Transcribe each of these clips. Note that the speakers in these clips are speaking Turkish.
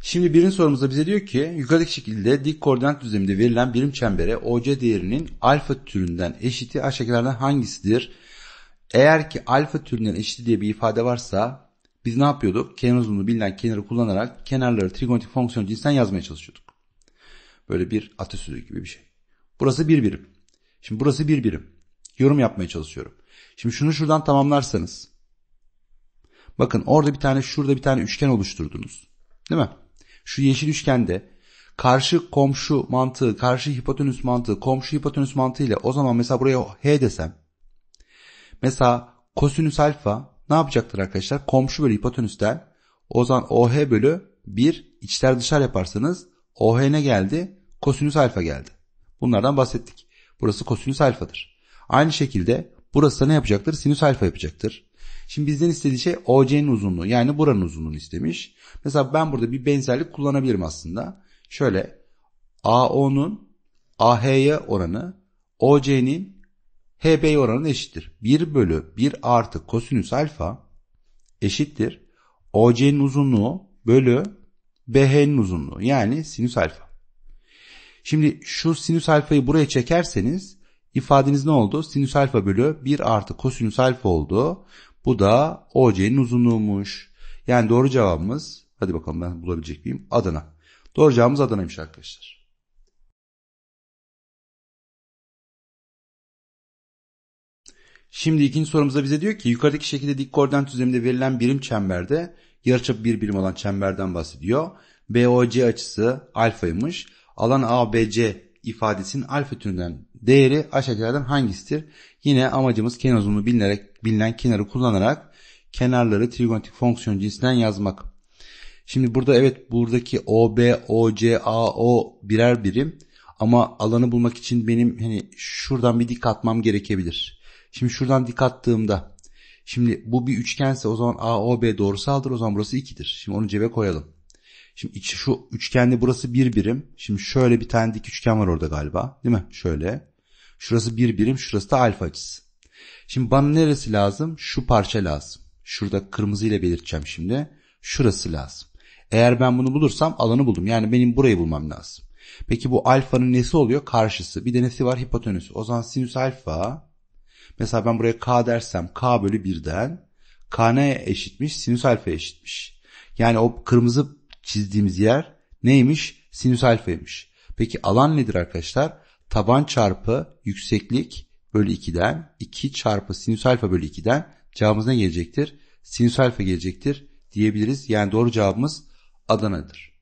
Şimdi birinci sorumuzda bize diyor ki yukarıdaki şekilde dik koordinat düzleminde verilen birim çembere OC değerinin alfa türünden eşiti aşağıdakilerden hangisidir? Eğer ki alfa türünden eşiti diye bir ifade varsa biz ne yapıyorduk? Kenar uzunluğu bilinen kenarı kullanarak kenarları trigonometrik fonksiyon cinsinden yazmaya çalışıyorduk. Böyle bir atasözü gibi bir şey. Burası bir birim. Şimdi burası bir birim. Yorum yapmaya çalışıyorum. Şimdi şunu şuradan tamamlarsanız. Bakın orada bir tane şurada bir tane üçgen oluşturdunuz. Değil mi? Şu yeşil üçgende karşı komşu mantığı, karşı hipotenüs mantığı, komşu hipotenüs mantığı ile o zaman mesela buraya H desem. Mesela kosinüs alfa ne yapacaktır arkadaşlar? Komşu bölü hipotenüsten o zaman OH bölü 1 içler dışlar yaparsanız OH ne geldi? Kosinüs alfa geldi. Bunlardan bahsettik. Burası kosinüs alfadır. Aynı şekilde burası da ne yapacaktır? Sinüs alfa yapacaktır. Şimdi bizden istediği şey OC'nin uzunluğu yani buranın uzunluğunu istemiş. Mesela ben burada bir benzerlik kullanabilirim aslında. Şöyle AO'nun AH'ye oranı OC'nin HB'ye oranı eşittir. 1 bölü 1 artı kosinüs alfa eşittir. OC'nin uzunluğu bölü BH'nin uzunluğu yani sinüs alfa. Şimdi şu sinüs alfayı buraya çekerseniz ifadeniz ne oldu? Sinüs alfa bölü 1 artı kosinüs alfa oldu. Bu da OC'nin uzunluğuymuş. Yani doğru cevabımız, hadi bakalım ben bulabilecek miyim? Adana. Doğru cevabımız Adana'ymış arkadaşlar. Şimdi ikinci sorumuzda bize diyor ki yukarıdaki şekilde dik koordinat düzleminde verilen birim çemberde yarıçapı bir birim olan çemberden bahsediyor. BOC açısı alfaymış. Alan ABC ifadesinin alfa türünden değeri aşağıdakilerden hangisidir? Yine amacımız kenar uzunluğu bilinen kenarı kullanarak kenarları trigonometrik fonksiyon cinsinden yazmak. Şimdi burada evet buradaki OB, OC, AO birer birim ama alanı bulmak için benim şuradan bir dik atmam gerekebilir. Şimdi şuradan dik attığımda şimdi bu bir üçgense o zaman AOB doğrusaldır, o zaman burası 2'dir. Şimdi onu cebe koyalım. Şimdi şu üçgende burası bir birim. Şimdi şöyle bir tane dik üçgen var orada galiba. Değil mi? Şöyle. Şurası bir birim. Şurası da alfa açısı. Şimdi bana neresi lazım? Şu parça lazım. Şurada kırmızı ile belirteceğim şimdi. Şurası lazım. Eğer ben bunu bulursam alanı buldum. Yani benim burayı bulmam lazım. Peki bu alfanın nesi oluyor? Karşısı. Bir de nesi var? Hipotenüs. O zaman sinüs alfa. Mesela ben buraya k dersem k bölü 1'den k neye eşitmiş? Sinüs alfaya eşitmiş. Yani o kırmızı çizdiğimiz yer neymiş? Sinüs alfaymış. Peki alan nedir arkadaşlar? Taban çarpı yükseklik bölü 2'den 2 çarpı sinüs alfa bölü 2'den cevabımız ne gelecektir? Sinüs alfa gelecektir diyebiliriz. Yani doğru cevabımız Adana'dır.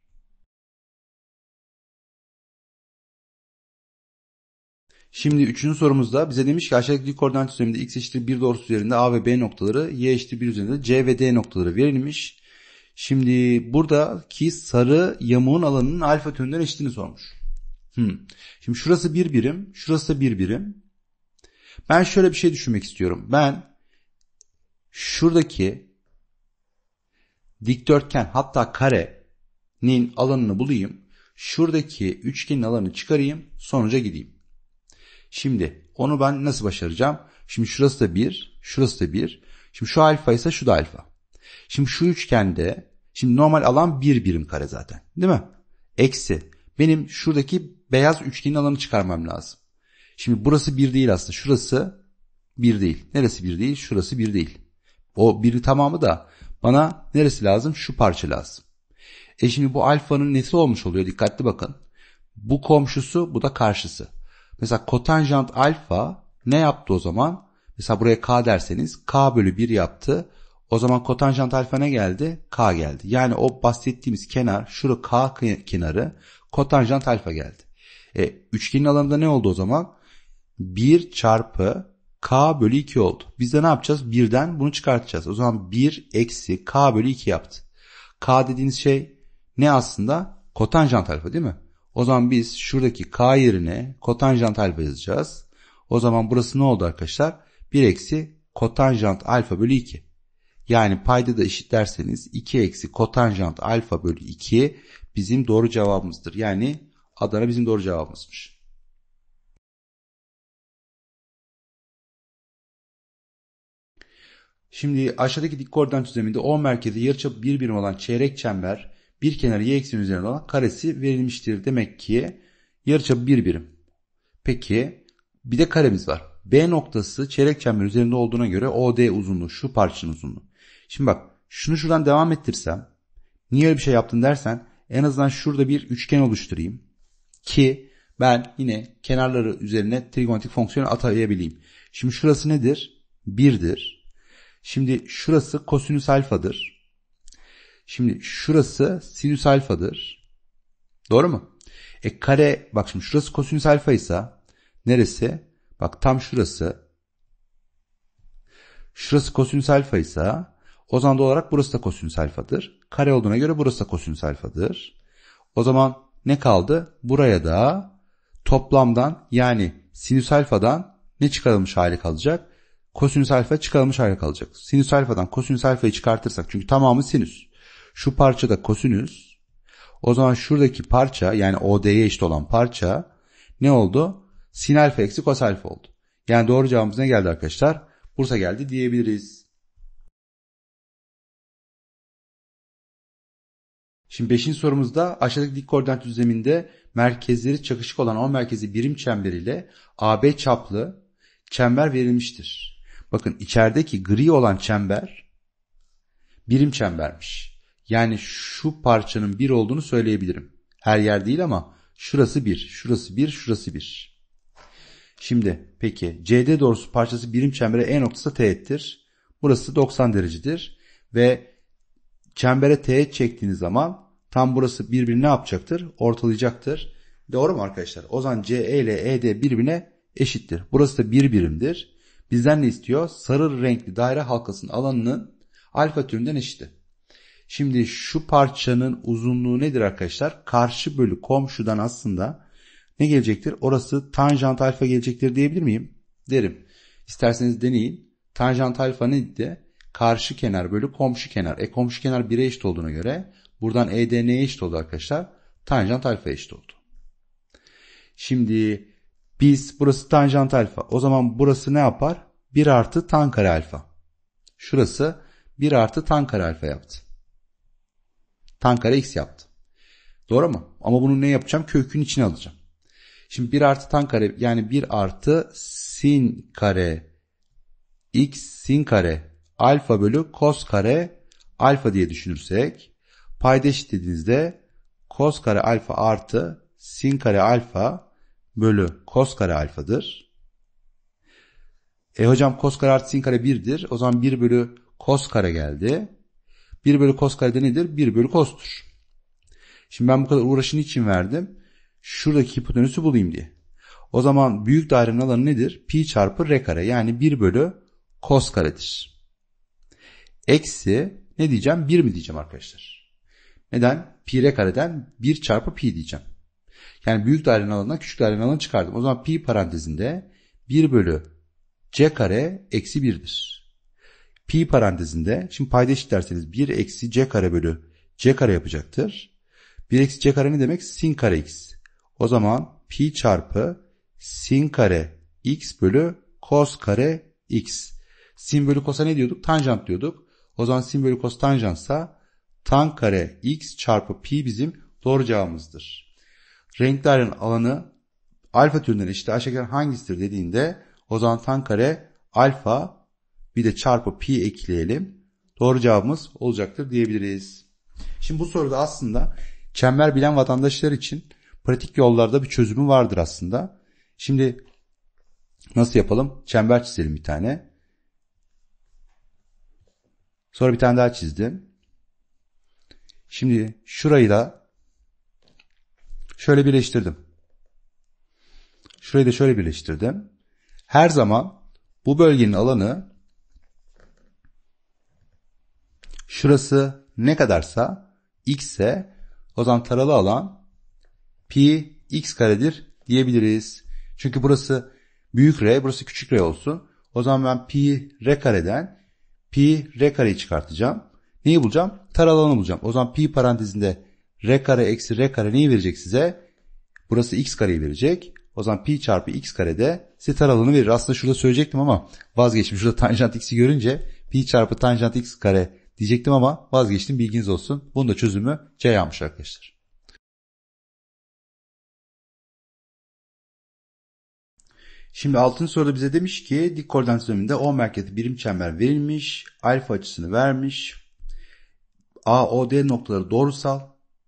Şimdi üçüncü sorumuzda bize demiş ki aşağıdaki dik koordinat düzleminde x eşittir 1 doğrusu üzerinde A ve B noktaları, y eşittir 1 üzerinde C ve D noktaları verilmiş. Şimdi buradaki sarı yamuğun alanının alfa türünden eşitini sormuş. Şimdi şurası bir birim, şurası da bir birim. Ben şöyle bir şey düşünmek istiyorum. Ben şuradaki dikdörtgen hatta karenin alanını bulayım. Şuradaki üçgenin alanını çıkarayım, sonuca gideyim. Şimdi onu ben nasıl başaracağım? Şimdi şurası da 1, şurası da 1. Şimdi şu alfa ise şu da alfa. Şimdi şu üçgende, şimdi normal alan bir birim kare zaten. Değil mi? Eksi. Benim şuradaki beyaz üçgenin alanı çıkarmam lazım. Şimdi burası 1 değil aslında. Şurası 1 değil. Neresi 1 değil? Şurası 1 değil. O 1'in tamamı da bana neresi lazım? Şu parça lazım. Şimdi bu alfanın nesi olmuş oluyor? Dikkatli bakın. Bu komşusu, bu da karşısı. Mesela kotanjant alfa ne yaptı o zaman? Mesela buraya k derseniz k bölü 1 yaptı. O zaman kotanjant alfa ne geldi? K geldi. Yani o bahsettiğimiz kenar, şurada k kenarı kotanjant alfa geldi. Üçgenin alanında ne oldu o zaman? 1 çarpı k bölü 2 oldu. Biz de ne yapacağız? 1'den bunu çıkartacağız. O zaman 1 eksi k bölü 2 yaptı. K dediğiniz şey ne aslında? Kotanjant alfa değil mi? O zaman biz şuradaki k yerine kotanjant alfa yazacağız. O zaman burası ne oldu arkadaşlar? 1 eksi kotanjant alfa bölü 2. Yani payda da eşitlerseniz 2 eksi kotanjant alfa bölü 2 bizim doğru cevabımızdır. Yani Adana bizim doğru cevabımızmış. Şimdi aşağıdaki dik koordinat düzleminde O merkezi yarıçapı bir birim olan çeyrek çember bir kenarı y ekseni üzerinde olan karesi verilmiştir. Demek ki yarıçapı 1 birim. Peki bir de karemiz var. B noktası çeyrek çember üzerinde olduğuna göre OD uzunluğu, şu parçanın uzunluğu. Şimdi bak, şunu şuradan devam ettirsem, niye öyle bir şey yaptın dersen, en azından şurada bir üçgen oluşturayım ki ben yine kenarları üzerine trigonometrik fonksiyon atayabileyim. Şimdi şurası nedir? 1'dir. Şimdi şurası kosinüs alfadır. Şimdi şurası sinüs alfadır. Doğru mu? Kare, bak şimdi şurası kosinüs alfa ise neresi? Bak tam şurası. Şurası kosinüs alfa ise o zaman doğal olarak burası da kosinüs alfadır. Kare olduğuna göre burası da kosinüs alfadır. O zaman ne kaldı? Buraya da toplamdan, yani sinüs alfadan ne çıkarılmış hali kalacak? Kosinüs alfa çıkarılmış hali kalacak. Sinüs alfadan kosinüs alfayı çıkartırsak, çünkü tamamı sinüs. Şu parça da kosinüs. O zaman şuradaki parça, yani OD'ye eşit olan parça ne oldu? Sin alfa eksi kos alfa oldu. Yani doğru cevabımız ne geldi arkadaşlar? Bursa geldi diyebiliriz. Şimdi 5. sorumuzda aşağıdaki dik koordinat düzleminde merkezleri çakışık olan 10 merkezi birim çemberiyle AB çaplı çember verilmiştir. Bakın içerideki gri olan çember birim çembermiş. Yani şu parçanın 1 olduğunu söyleyebilirim. Her yer değil ama şurası 1, şurası 1, şurası 1. Şimdi peki CD doğrusu parçası birim çembere E noktası teğettir. Burası 90 derecedir ve çembere teğet çektiğiniz zaman tam burası birbirini ne yapacaktır? Ortalayacaktır. Doğru mu arkadaşlar? O zaman CE ile ED birbirine eşittir. Burası da bir birimdir. Bizden ne istiyor? Sarı renkli daire halkasının alanının alfa türünden eşiti. Şimdi şu parçanın uzunluğu nedir arkadaşlar? Karşı bölü komşudan aslında ne gelecektir? Orası tanjant alfa gelecektir diyebilir miyim? Derim. İsterseniz deneyin. Tanjant alfa neydi? Karşı kenar bölü komşu kenar. Komşu kenar 1'e eşit olduğuna göre buradan ED neye eşit oldu arkadaşlar? Tanjant alfaya eşit oldu. Şimdi burası tanjant alfa. O zaman burası ne yapar? 1 artı tan kare alfa. Şurası 1 artı tan kare alfa yaptı. Tan kare x yaptı. Doğru mu? Ama bunu ne yapacağım? Kökün içine alacağım. Şimdi 1 artı tan kare, yani 1 artı sin kare x sin kare alfa bölü kos kare alfa diye düşünürsek, payda eşitlediğinizde kos kare alfa artı sin kare alfa bölü kos kare alfadır. Hocam kos kare artı sin kare 1'dir. O zaman 1 bölü kos kare geldi. 1 bölü kos kare de nedir? 1 bölü kostur. Şimdi ben bu kadar uğraşını için verdim. Şuradaki hipotenüsü bulayım diye. O zaman büyük dairenin alanı nedir? Pi çarpı r kare, yani 1 bölü kos karedir. Eksi ne diyeceğim? 1 mi diyeceğim arkadaşlar? Neden? Pi r kareden 1 çarpı pi diyeceğim. Yani büyük dairenin alanından küçük dairenin alanını çıkardım. O zaman pi parantezinde 1 bölü c kare eksi 1'dir. Pi parantezinde, şimdi payda eşitlerseniz 1 eksi c kare bölü c kare yapacaktır. 1 eksi c kare ne demek? Sin kare x. O zaman pi çarpı sin kare x bölü kos kare x. Sin bölü kosa ne diyorduk? Tanjant diyorduk. O zaman sin bölü kos tanjantsa tan kare x çarpı pi bizim doğru cevabımızdır. Renk dairenin alanı alfa türünden eşit aşağıdakiler hangisidir dediğinde, o zaman tan kare alfa bir de çarpı pi ekleyelim. Doğru cevabımız olacaktır diyebiliriz. Şimdi bu soruda aslında çember bilen vatandaşlar için pratik yollarda bir çözümü vardır aslında. Şimdi nasıl yapalım? Çember çizelim bir tane. Sonra bir tane daha çizdim. Şimdi şurayı da şöyle birleştirdim. Şurayı da şöyle birleştirdim. Her zaman bu bölgenin alanı şurası ne kadarsa x ise, o zaman taralı alan pi x karedir diyebiliriz. Çünkü burası büyük R, burası küçük R olsun. O zaman ben pi R kareden pi R kareyi çıkartacağım. Neyi bulacağım? Taralı alanı bulacağım. O zaman pi parantezinde R kare eksi R kare neyi verecek size? Burası x kareyi verecek. O zaman pi çarpı x karede size taralanı verir. Aslında şurada söyleyecektim ama vazgeçtim. Şurada tanjant x'i görünce pi çarpı tanjant x kare diyecektim ama vazgeçtim, bilginiz olsun. Bunun da çözümü Ceyhan'mış arkadaşlar. Şimdi 6. soruda bize demiş ki dik koordinat düzleminde O merkezli birim çember verilmiş. Alfa açısını vermiş. AOD noktaları doğrusal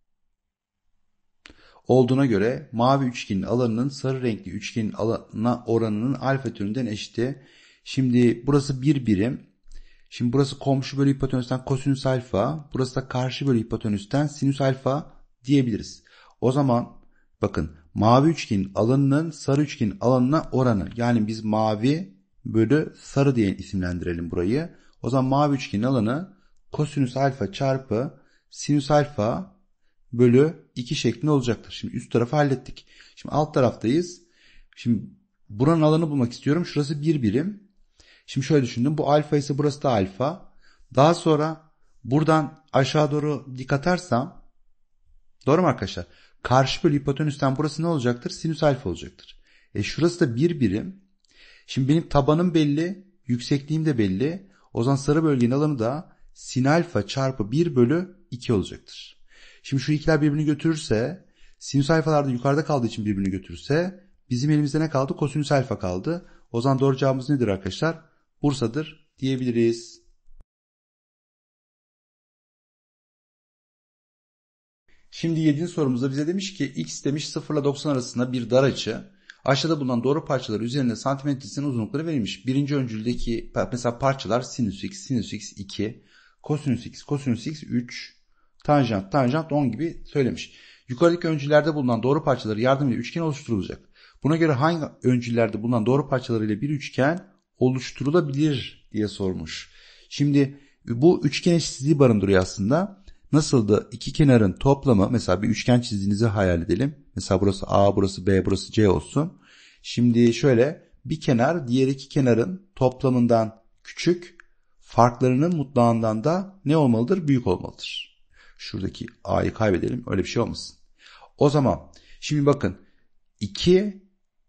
olduğuna göre mavi üçgenin alanının sarı renkli üçgenin alanına oranının alfa türünden eşiti. Şimdi burası bir birim. Şimdi burası komşu bölü hipotenüsten kosinüs alfa. Burası da karşı bölü hipotenüsten sinüs alfa diyebiliriz. O zaman bakın mavi üçgenin alanının sarı üçgenin alanına oranı. Yani biz mavi bölü sarı diye isimlendirelim burayı. O zaman mavi üçgenin alanı kosinüs alfa çarpı sinüs alfa bölü 2 şeklinde olacaktır. Şimdi üst tarafı hallettik. Şimdi alt taraftayız. Şimdi buranın alanı bulmak istiyorum. Şurası bir birim. Şimdi şöyle düşündüm. Bu alfa ise burası da alfa. Daha sonra buradan aşağı doğru dik atarsam, doğru mu arkadaşlar? Karşı bölü hipotenüsten burası ne olacaktır? Sinüs alfa olacaktır. Şurası da bir birim. Şimdi benim tabanım belli. Yüksekliğim de belli. O zaman sarı bölgenin alanı da sin alfa çarpı 1 bölü 2 olacaktır. Şimdi şu ikiler birbirini götürürse, sinüs alfalar da yukarıda kaldığı için birbirini götürürse bizim elimizde ne kaldı? Kosinüs alfa kaldı. O zaman doğru cevabımız nedir arkadaşlar? Bursa'dır diyebiliriz. Şimdi 7. sorumuzda bize demiş ki x demiş 0 ile 90 arasında bir dar açı. Aşağıda bulunan doğru parçalar üzerinde santimetresinin uzunlukları verilmiş. Birinci öncüldeki mesela parçalar sinüs x 2, kosinüs x 3, tanjant 10 gibi söylemiş. Yukarıdaki öncüllerde bulunan doğru parçaları yardımıyla üçgen oluşturulacak. Buna göre hangi öncüllerde bulunan doğru parçalarıyla bir üçgen oluşturulabilir diye sormuş. Şimdi bu üçgen eşitsizliği barındırıyor aslında. Nasıldı? İki kenarın toplamı, mesela bir üçgen çizdiğinizi hayal edelim. Mesela burası A, burası B, burası C olsun. Şimdi şöyle, bir kenar diğer iki kenarın toplamından küçük, farklarının mutlağından da ne olmalıdır? Büyük olmalıdır. Şuradaki A'yı kaybedelim, öyle bir şey olmasın. O zaman şimdi bakın, 2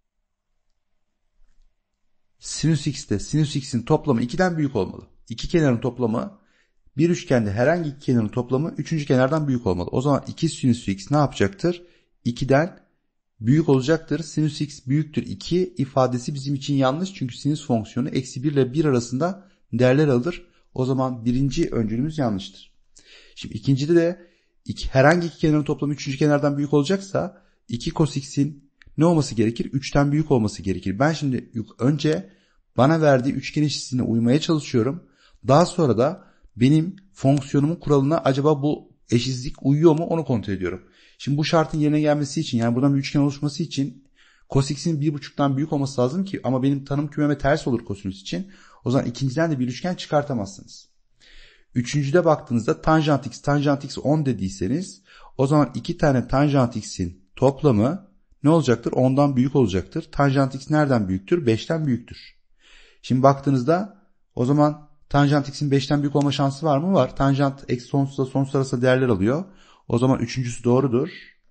sinüs x'te sinüs x'in toplamı 2'den büyük olmalı. İki kenarın toplamı, bir üçgende herhangi iki kenarın toplamı üçüncü kenardan büyük olmalı. O zaman 2 sinüs x ne yapacaktır? 2'den büyük olacaktır. Sinüs x büyüktür 2 ifadesi bizim için yanlış. Çünkü sinüs fonksiyonu eksi 1 ile 1 arasında değerler alır. O zaman birinci öncülümüz yanlıştır. Şimdi ikincide de herhangi iki kenarın toplamı üçüncü kenardan büyük olacaksa 2 cos x'in ne olması gerekir? 3'ten büyük olması gerekir. Ben şimdi önce bana verdiği üçgen eşitsizliğine uymaya çalışıyorum. Daha sonra da benim fonksiyonumun kuralına acaba bu eşitsizlik uyuyor mu onu kontrol ediyorum. Şimdi bu şartın yerine gelmesi için, yani buradan bir üçgen oluşması için cos x'in 1,5'tan büyük olması lazım ki, ama benim tanım kümeme ters olur kosinüs için. O zaman ikinciden de bir üçgen çıkartamazsınız. Üçüncüde baktığınızda tanjant x 10 dediyseniz, o zaman iki tane tanjant x'in toplamı ne olacaktır? 10'dan büyük olacaktır. Tanjant x nereden büyüktür? 5'ten büyüktür. Şimdi baktığınızda o zaman tanjant x'in 5'ten büyük olma şansı var mı? Var. Tanjant eksi sonsuz arasında değerler alıyor. O zaman üçüncüsü doğrudur.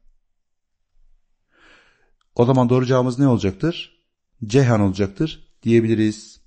O zaman doğru cevabımız ne olacaktır? Ceyhan olacaktır diyebiliriz.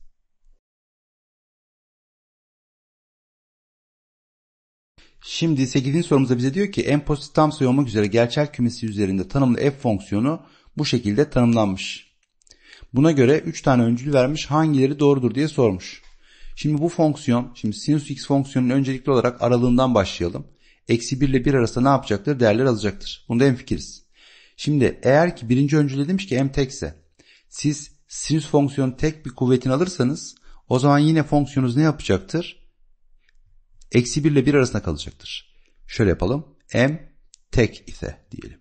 Şimdi 8. sorumuzda bize diyor ki en pozitif tam sayı olmak üzere gerçel kümesi üzerinde tanımlı f fonksiyonu bu şekilde tanımlanmış. Buna göre 3 tane öncül vermiş, hangileri doğrudur diye sormuş. Şimdi bu fonksiyon, şimdi sinüs x fonksiyonunun öncelikli olarak aralığından başlayalım. Eksi 1 ile 1 arasında ne yapacaktır? Değerler alacaktır. Bunda hemfikiriz. Şimdi eğer ki birinci öncül demiş ki m tekse, siz sinüs fonksiyonu tek bir kuvvetini alırsanız o zaman yine fonksiyonunuz ne yapacaktır? Eksi 1 ile 1 arasında kalacaktır. Şöyle yapalım. M tek ise diyelim.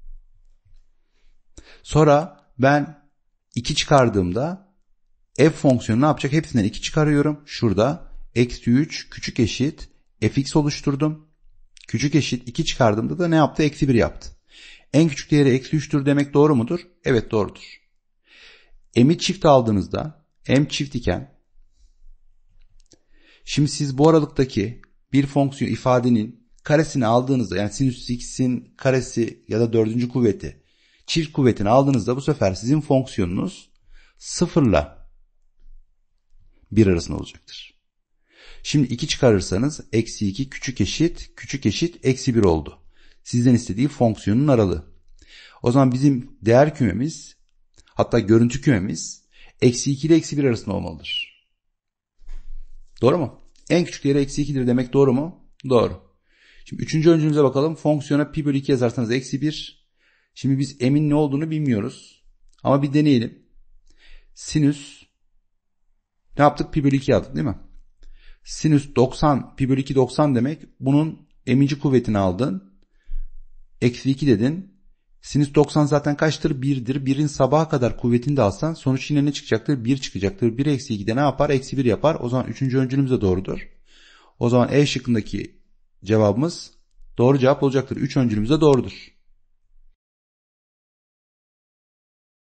Sonra ben 2 çıkardığımda f fonksiyonu ne yapacak? Hepsinden 2 çıkarıyorum. Şurada eksi 3 küçük eşit fx oluşturdum. Küçük eşit 2 çıkardığımda da ne yaptı? Eksi 1 yaptı. En küçük değeri eksi 3'tür demek doğru mudur? Evet, doğrudur. M'i çift aldığınızda m çift iken, şimdi siz bu aralıktaki bir fonksiyon ifadenin karesini aldığınızda, yani sinüs x'in karesi ya da dördüncü kuvveti çift kuvvetini aldığınızda bu sefer sizin fonksiyonunuz 0 ile 1 arasında olacaktır. Şimdi 2 çıkarırsanız eksi 2 küçük eşit eksi 1 oldu. Sizden istediği fonksiyonun aralığı. O zaman bizim değer kümemiz, hatta görüntü kümemiz eksi 2 ile eksi 1 arasında olmalıdır. Doğru mu? En küçük değeri eksi 2'dir demek doğru mu? Doğru. Şimdi üçüncü öncülümüze bakalım. Fonksiyona pi bölü 2 yazarsanız eksi 1. Şimdi biz m'in ne olduğunu bilmiyoruz. Ama bir deneyelim. Sinüs ne yaptık? Pi bölü 2 aldık değil mi? Sinüs 90, pi bölü 2 90 demek. Bunun m'inci kuvvetini aldın. Eksi 2 dedin. Sinüs 90 zaten kaçtır? 1'dir. 1'in sabaha kadar kuvvetini de alsan sonuç yine ne çıkacaktır? 1 çıkacaktır. 1 eksi 2 de ne yapar? Eksi 1 yapar. O zaman üçüncü öncülümüz de doğrudur. O zaman E şıkkındaki cevabımız doğru cevap olacaktır. 3 öncülümüz de doğrudur.